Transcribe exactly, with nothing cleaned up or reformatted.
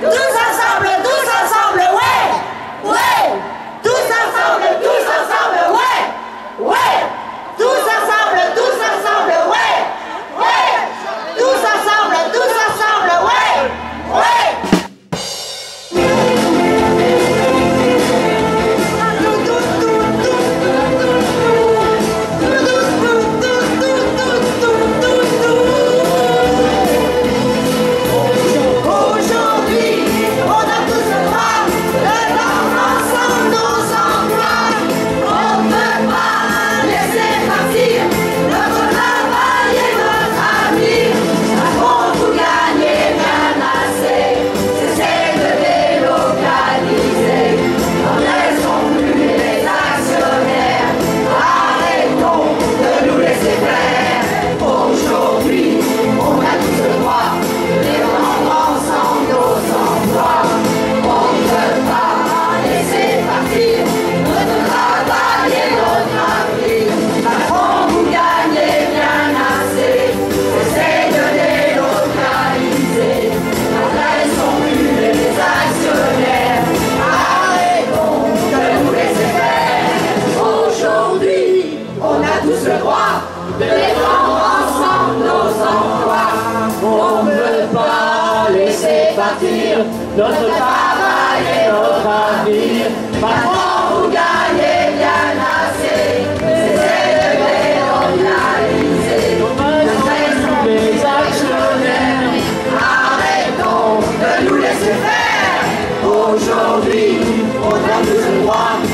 Tous ensemble, tous ensemble, ouais! Ouais! Tous ensemble, tous ensemble, ouais! Ouais! Tous ensemble, tous ensemble, ouais! Ouais! Tous ensemble, tous ensemble, ouais! Ouais! Partir, notre travail et notre avenir. Patron, vous gagnez bien assez. Cessez de délocaliser. Restons les actionnaires. Arrêtons de nous laisser faire. Aujourd'hui, on a tous le droit